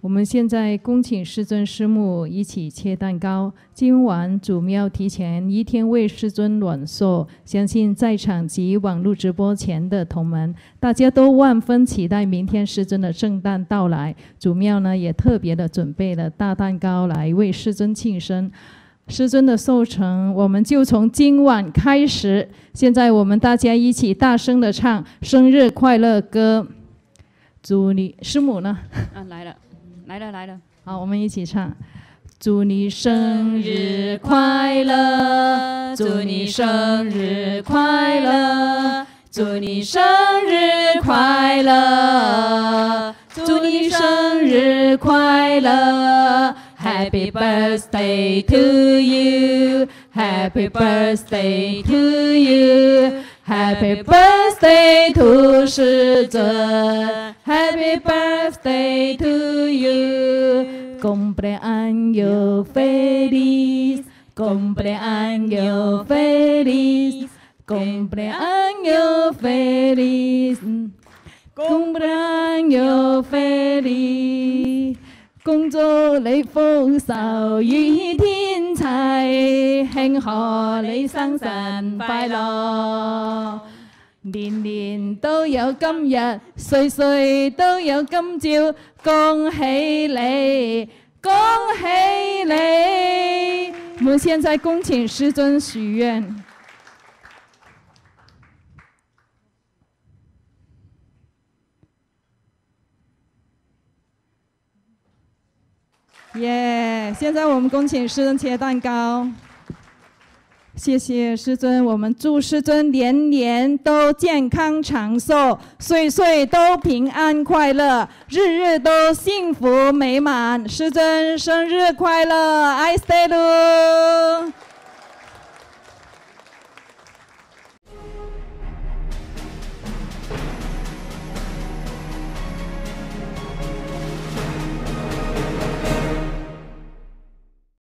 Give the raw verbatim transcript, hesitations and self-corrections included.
我们现在恭请师尊师母一起切蛋糕。今晚主庙提前一天为师尊暖寿，相信在场及网络直播前的同门，大家都万分期待明天师尊的圣诞到来。主庙呢也特别的准备了大蛋糕来为师尊庆生。师尊的寿辰，我们就从今晚开始。现在我们大家一起大声的唱生日快乐歌。祝你师母呢？ 啊，来了。来了来了， 好，我们一起唱。祝你生日快乐，祝你生日快乐，祝你生日快乐，祝你生日快乐。Happy birthday to you, Happy birthday to you, Happy birthday to 师尊 ，Happy birthday to you, cumpleaños feliz, cumpleaños feliz, cumpleaños feliz, cumpleaños feliz。恭祝你福壽與天齊，慶賀你生辰快樂，年年都有今日，歲歲都有今朝，恭喜你，恭喜你！我們現在恭請師尊許願。耶！ yeah, 现在我们恭请师尊切蛋糕，谢谢师尊。我们祝师尊年年都健康长寿，岁岁都平安快乐，日日都幸福美满。师尊生日快乐！爱斯特鲁。